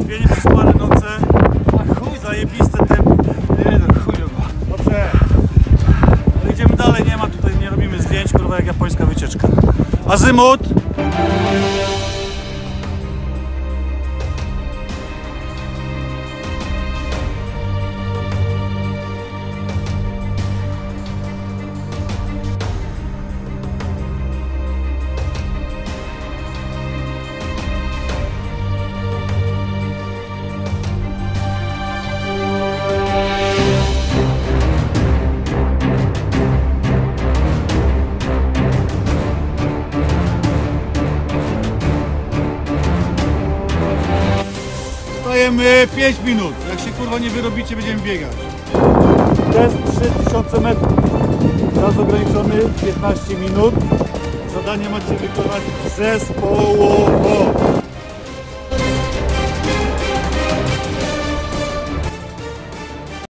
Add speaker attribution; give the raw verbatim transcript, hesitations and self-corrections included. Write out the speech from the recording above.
Speaker 1: Dwie nieprzespane noce. A chuj, zajebiste tempo.
Speaker 2: Nie no, chujowo.
Speaker 1: Dobrze. No idziemy dalej, nie ma tutaj, nie robimy zdjęć, kurwa, jak japońska wycieczka. Azymut! Dajemy pięć minut. Jak się kurwa nie wyrobicie, będziemy biegać. Test trzy tysiące metrów. Czas ograniczony piętnaście minut. Zadanie macie wykonać zespołowo.